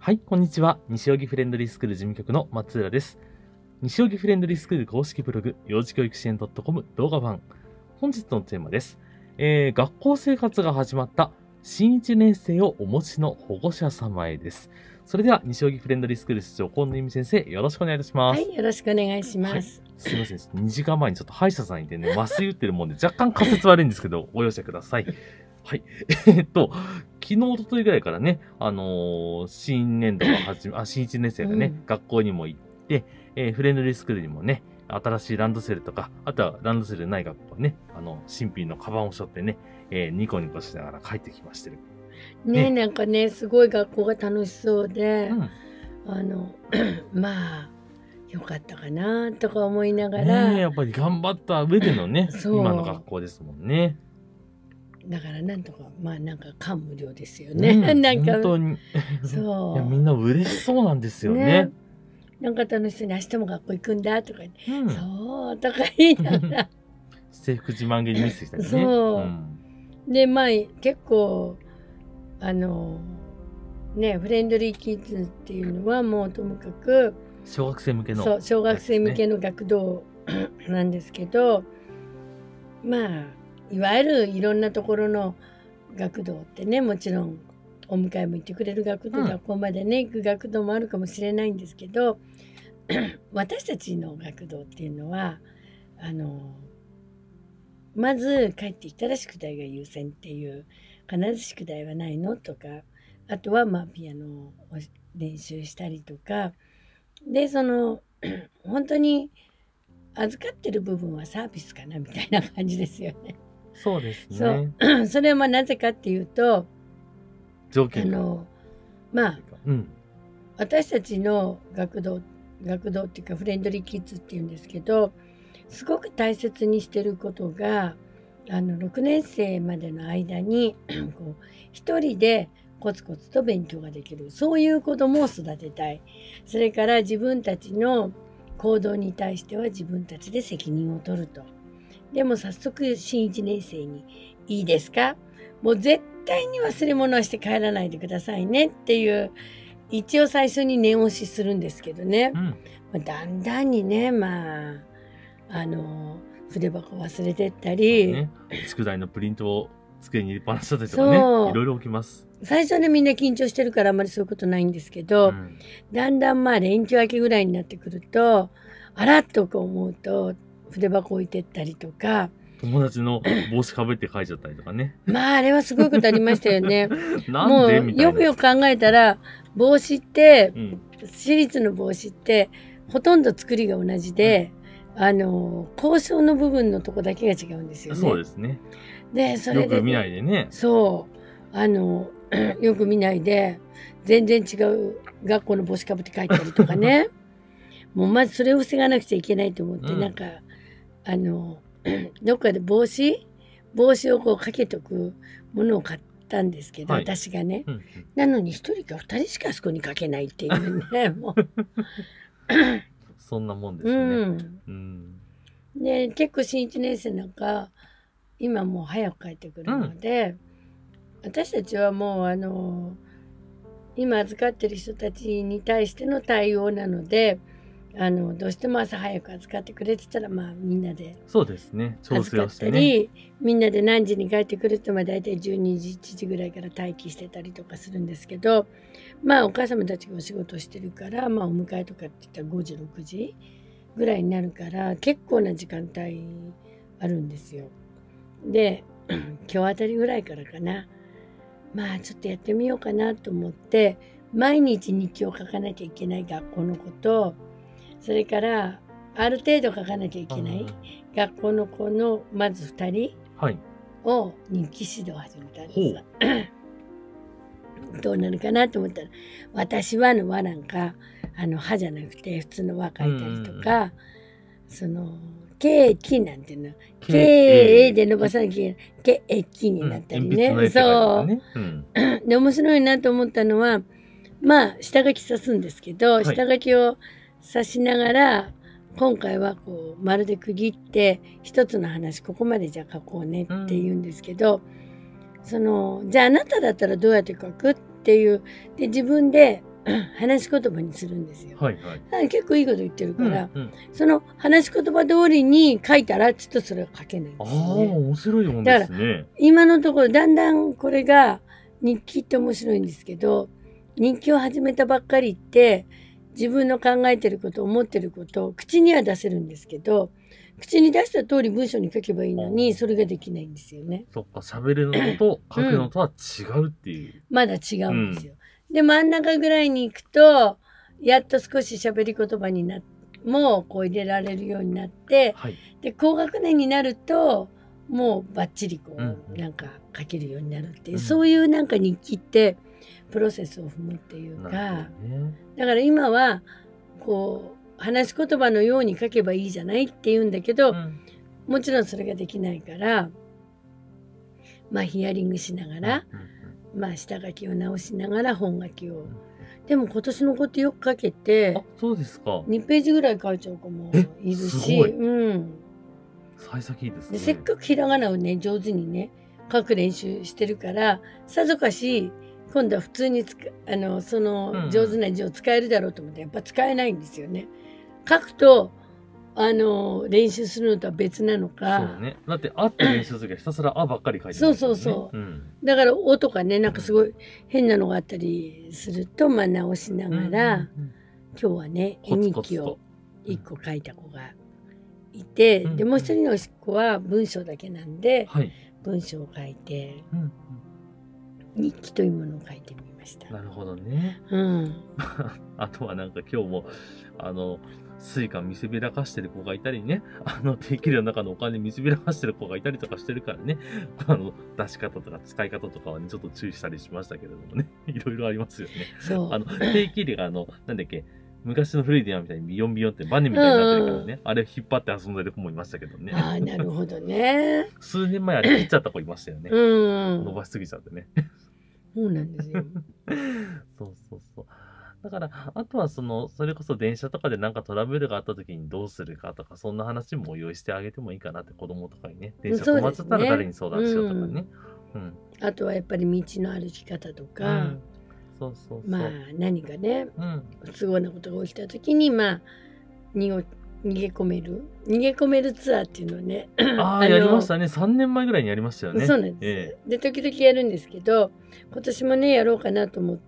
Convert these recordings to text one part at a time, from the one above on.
はい、こんにちは。西荻フレンドリースクール事務局の松浦です。西荻フレンドリースクール公式ブログ、幼児教育支援 .com 動画版。本日のテーマです。学校生活が始まった新1年生をお持ちの保護者様へです。それでは、西荻フレンドリースクール室長、近藤由美先生、よろしくお願いいたします。 はい、よろしくお願いします。はい、 すいません。2時間前にちょっと歯医者さんにいてね、麻酔打ってるもんで若干仮説悪いんですけど、ご容赦ください。はい。昨日、おとといぐらいからね、新年度が新1年生がね、学校にも行って、フレンドリースクールにもね、新しいランドセルとか、あとはランドセルない学校ね、新品のカバンを背負ってね、ニコニコしながら帰ってきましてる。 ね、なんかね、すごい学校が楽しそうで、まあ、よかったかなとか思いながら。 ね、やっぱり頑張った上でのね、今の学校ですもんね。 だからなんとか、まあなんか感無量ですよね。なんか、 本当に。そう。いや、みんな嬉しそうなんですよね。 なんか楽しそうに明日も学校行くんだとか言って、そうとか言いながら。 制服自慢げに見せてきたりね。 そう。で、まあ結構、ね、フレンドリーキッズっていうのはもうともかく、 小学生向けの、 そう、小学生向けの学童なんですけど、まあ、いわゆるいろんなところの学童ってね、もちろんお迎えも行ってくれる学童、学校までね行く学童もあるかもしれないんですけど私たちの学童っていうのはまず帰ってきたら宿題が優先っていう、必ず宿題はないのとか、あとはまあピアノを練習したりとかで、本当に預かってる部分はサービスかなみたいな感じですよね。 そうですね。 それはまあなぜかっていうと、 条件まあ、私たちの学童っていうかフレンドリーキッズっていうんですけど、すごく大切にしてることが、6年生までの間にこう一人でコツコツと勉強ができる、そういう子供を育てたい。それから自分たちの行動に対しては自分たちで責任を取ると。でも早速新1年生にいいですか、もう絶対に忘れ物はして帰らないでくださいねっていう、一応最初に念押しするんですけどね、だんだんにね、まあ筆箱忘れてったり、 宿題のプリントを机に入れっぱなしだったりとかね、いろいろ起きます。 最初ねみんな緊張してるからあんまりそういうことないんですけど、だんだんまあ連休明けぐらいになってくると、あらっとこう思うと筆箱置いてったりとか、 友達の帽子かぶって書いちゃったりとかね。 まああれはすごいことありましたよね。もうよくよく考えたら帽子って、私立の帽子ってほとんど作りが同じで、交渉の部分のとこだけが違うんですよね。 そうですね。 でそれで、 よく見ないでね。 そうよく見ないで全然違う学校の帽子かぶって書いたりとかね。もうまずそれを防がなくちゃいけないと思って、なんかどっかで帽子をこうかけとくものを買ったんですけど、私がね、なのに1人か2人しかあそこにかけないっていうね。もうそんなもんですね。 で結構新1年生なんか今もう早く帰ってくるので、私たちはもう今預かってる人たちに対しての対応なので、どうしても朝早く預かってくれてたら、まあみんなでそうですね、 預かったり、みんなで何時に帰ってくるって、まあ大体12時1時ぐらいから待機してたりとかするんですけど、まあお母様たちがお仕事してるから、まあお迎えとかって言ったら5時6時ぐらいになるから、結構な時間帯あるんですよ。で今日あたりぐらいからかな、まあちょっとやってみようかなと思って、毎日日記を書かなきゃいけない学校のこと、それからある程度書かなきゃいけない学校の子のまず2人を日記指導を始めたんです。どうなるかなと思ったら、私はの和なんか歯じゃなくて普通の和書いたりとか、ケーキなんていうの、ケーで伸ばさなきゃいけない、ケーキになったりね。そう。で、面白いなと思ったのは、まあ、下書き刺すんですけど、下書きを刺しながら、今回はこう、丸で区切って、一つの話、ここまでじゃあ書こうねって言うんですけど、じゃああなただったらどうやって書くっていう、で、自分で話し言葉にするんですよ。 はいはい。 結構いいこと言ってるから、 うんうん、 その話し言葉通りに書いたらちょっとそれは書けないんですよああ、 ね。 面白いもんですね。 今のところだんだんこれが日記って面白いんですけど、日記を始めたばっかりって自分の考えてること思ってることを口には出せるんですけど、口に出した通り文章に書けばいいのにそれができないんですよね。 そっか、喋るのと書くのとは違うっていう。 まだ違うんですよ。で真ん中ぐらいに行くとやっと少し喋り言葉にもこう入れられるようになって、 はい、 で高学年になるともうバッチリこう、なんか書けるようになるっていう、そういうなんか日記ってプロセスを踏むっていうか、だから今はこう話し言葉のように書けばいいじゃないって言うんだけど、もちろんそれができないからまあヒアリングしながら、まあ下書きを直しながら本書きを、でも今年のことよく書けて、 あ、そうですか。 2ページぐらい書いちゃう子もいるし、 幸先いいですね。 せっかくひらがなをね上手にね書く練習してるから、さぞかし今度は普通にその上手な字を使えるだろうと思ってやっぱ使えないんですよね。書くと練習するのとは別なのか。 そうね。だってあって練習するときはひたすらあばっかり書いてますもんね。 そう、だから「お」とかねなんかすごい変なのがあったりするとまあ直しながら、今日はね絵日記を1個書いた子がいて、でもう一人の子は文章だけなんで、文章を書いて、日記というものを書いてみました。 なるほどね。あとはなんか今日もスイカ見せびらかしてる子がいたりね、定期料の中のお金見せびらかしてる子がいたりとかしてるからね、出し方とか使い方とかはね、ちょっと注意したりしましたけれどもね、いろいろありますよね。 そう。 定期料がなんだっけ、昔の古い電話みたいにビヨンビヨンってバネみたいになってるからね、あれ引っ張って遊んでる子もいましたけどね。 ああ、なるほどね。 数年前あれ切っちゃった子いましたよね。伸ばしすぎちゃってね。 そうなんですよ。 そう。だから、あとはそれこそ電車とかでなんかトラブルがあった時にどうするかとか、そんな話も用意してあげてもいいかなって、子供とかにね。電車止まっちゃったら誰に相談しようとかね。 あとはやっぱり道の歩き方とか、まあ何かね、不都合なことが起きた時に、まあ逃げ込めるツアーっていうのをね。 ああ、やりましたね。3年前ぐらいにやりましたよね。 そうなんです。で、時々やるんですけど、今年もね、やろうかなと思って、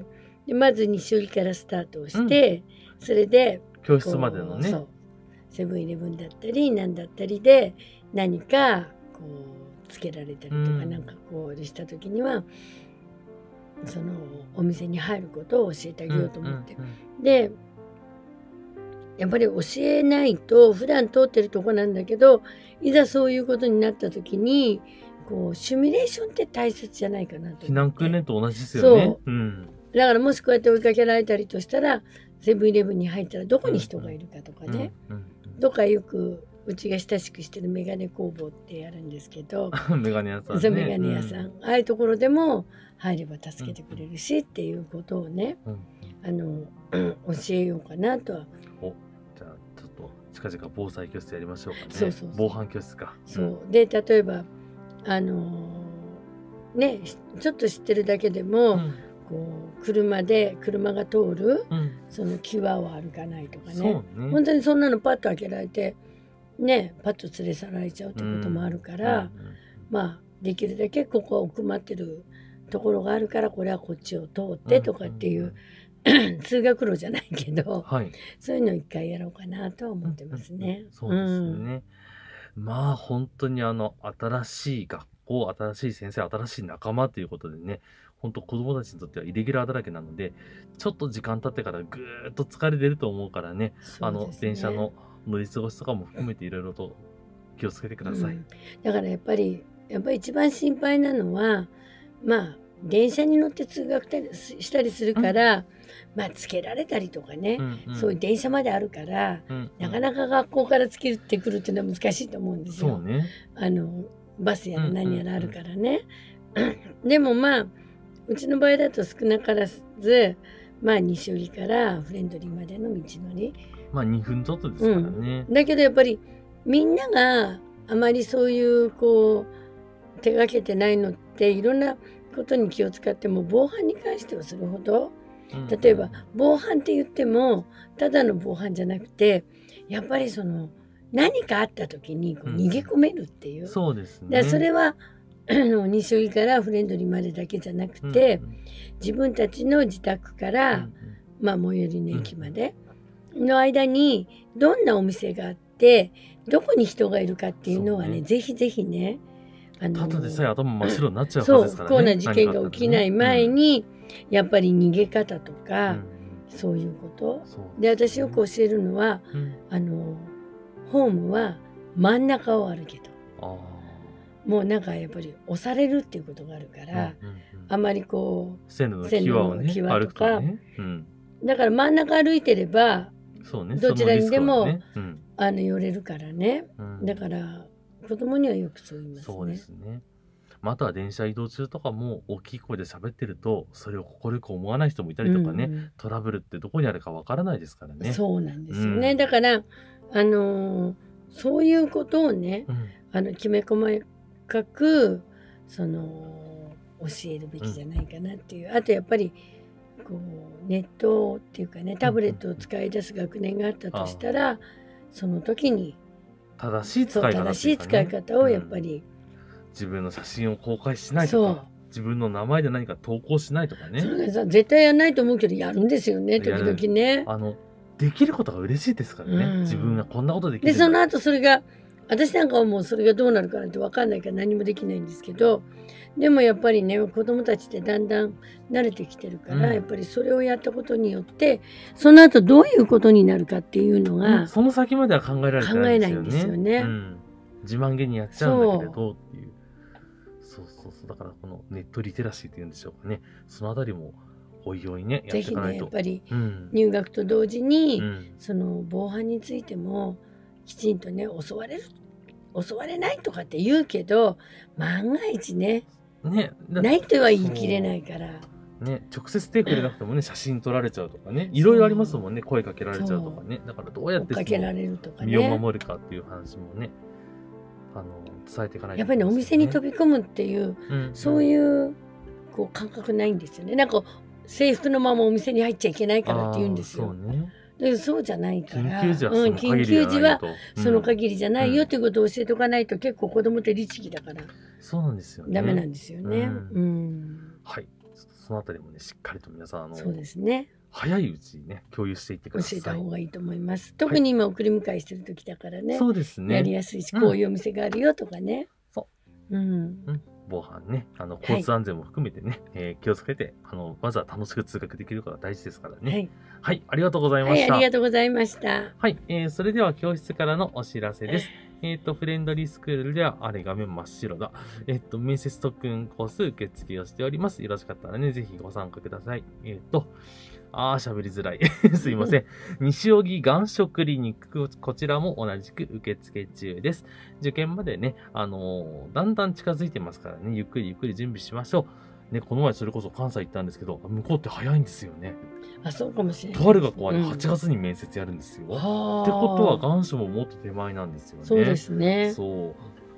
でまず西織からスタートをして、それで教室までのね、 セブンイレブンだったり何だったりで何かこうつけられたりとか、なんかこうした時にはそのお店に入ることを教えてあげようと思って、でやっぱり教えないと、普段通ってるとこなんだけど、いざそういうことになった時にこうシミュレーションって大切じゃないかなと。 避難訓練と同じですよね。 だからもしこうやって追いかけられたりとしたら、セブンイレブンに入ったらどこに人がいるかとかね、どっかよくうちが親しくしてるメガネ工房ってやるんですけど、 メガネ屋さん、 そうメガネ屋さん、ああいうところでも入れば助けてくれるしっていうことをね、教えようかなとは。 じゃあちょっと近々防災教室やりましょうかね。防犯教室か。 そうで、例えばね、ちょっと知ってるだけでも、こう車が通る、その際を歩かないとかね、本当にそんなのパッと開けられてね、パッと連れ去られちゃうってこともあるから、まあできるだけここは奥まってるところがあるから、これはこっちを通ってとかっていう、通学路じゃないけど、そういうのを一回やろうかなとは思ってますね。 そうですね。まあ本当に新しい学校、新しい先生、新しい仲間ということでね、本当子供たちにとってはイレギュラーだらけなので、ちょっと時間経ってからぐーっと疲れ出ると思うからね、電車の乗り過ごしとかも含めていろいろと気をつけてください。 だからやっぱり一番心配なのは、まあ電車に乗って通学したりするから、まあつけられたりとかね、そういう電車まであるから、なかなか学校からつけてくるっていうのは難しいと思うんですよ。 そうね。 バスやら何やらあるからね。でもまあうちの場合だと少なからず、まあ西織からフレンドリーまでの道のり。 まあ2分ちょっとですからね。 だけどやっぱりみんながあまりそういうこう手がけてないのって、いろんなことに気を使っても防犯に関してはそれほど例えば防犯って言ってもただの防犯じゃなくて、やっぱり何かあった時にこう逃げ込めるっていう、 そうですね。 だからそれは西荻からフレンドリーまでだけじゃなくて、自分たちの自宅から、最寄りの駅までの間にどんなお店があってどこに人がいるかっていうのはね、ぜひぜひね、 ただでさえ頭真っ白になっちゃうはずですからね。 不幸な事件が起きない前に、やっぱり逃げ方とか、そういうこと。で、私よく教えるのは、ホームは真ん中を歩けと。もうなんかやっぱり押されるっていうことがあるから、あまりこう線路の際をね、歩くとね。 だから真ん中歩いてれば、どちらにでも寄れるからね。だから子供にはよくそう言いますね。 そうですね。あとは電車移動中とかも大きい声で喋ってるとそれを快く思わない人もいたりとかね、トラブルってどこにあるかわからないですからね。 そうなんですよね。だからそういうことをね、きめ細かく教えるべきじゃないかなっていう。あとやっぱりこうネットっていうかね、タブレットを使い出す学年があったとしたら、その時に正しい使い方をやっぱり、 自分の写真を公開しないとか、自分の名前で何か投稿しないとかね。 それさ絶対やらないと思うけどやるんですよね、時々ね。 できることが嬉しいですからね、自分がこんなことできる。 でその後それが私なんかはもうそれがどうなるかなんて分かんないから何もできないんですけど、でもやっぱりね、子供たちってだんだん慣れてきてるから、やっぱりそれをやったことによってその後どういうことになるかっていうのが、 その先までは考えられてないんですよね。自慢げにやっちゃうんだけれどっていう。そうだからこのネットリテラシーっていうんでしょうかね、そのあたりもおいおいねやっていかないと。ぜひね、やっぱり入学と同時に、防犯についてもきちんとね、襲われないとかって言うけど、万が一ね、ないとは言い切れないから。 ね、直接手触れなくてもね、写真撮られちゃうとかね、いろいろありますもんね、声かけられちゃうとかね。だからどうやって身を守るかっていう話もね、伝えていかないと。 やっぱりね、お店に飛び込むっていう、そういうこう感覚ないんですよね。なんか制服のままお店に入っちゃいけないからって言うんですよ。そうじゃないから、緊急時はその限りじゃないよということを教えておかないと、結構子供って律儀だから、 そうなんですよね。 ダメなんですよね。 はい、そのあたりもね、しっかりと皆さんそうですね、 早いうちにね、共有していってください。 教えた方がいいと思います。特に今送り迎えしてる時だからね。 そうですね。 やりやすいし、こういうお店があるよとかね。 防犯ね、交通安全も含めてね、気をつけて、まずは楽しく通学できることが大事ですからね。はい、ありがとうございました。 ありがとうございました。 はい、それでは教室からのお知らせです。フレンドリースクールでは、画面真っ白だ。面接特訓コース受付をしております。よろしかったらね、ぜひご参加ください。喋りづらい。すいません。西荻願書クリニック、こちらも同じく受付中です。受験までね、だんだん近づいてますからね、ゆっくりゆっくり準備しましょう。ね、この前それこそ関西行ったんですけど、向こうって早いんですよね。 そうかもしれない。 とある学校はね、8月に面接やるんですよ。ってことは願書ももっと手前なんですよね。 そうですね。 そう。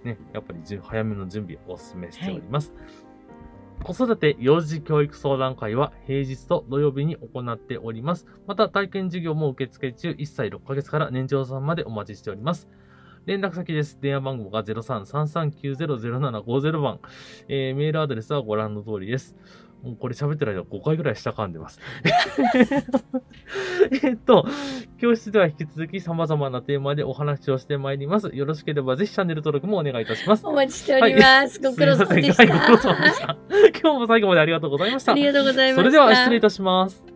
ね、やっぱり早めの準備をお勧めしております。子育て幼児教育相談会は平日と土曜日に行っております。また体験授業も受付中、1歳6ヶ月から年長さんまでお待ちしております。連絡先です。電話番号が 03-3390-0750 番。メールアドレスはご覧の通りです。もうこれ喋ってる間5回ぐらい下噛んでます。教室では引き続き様々なテーマでお話をしてまいります。よろしければぜひチャンネル登録もお願いいたします。 お待ちしております。ご苦労様でした。 ご苦労様でした。今日も最後までありがとうございました。 ありがとうございました。 それでは失礼いたします。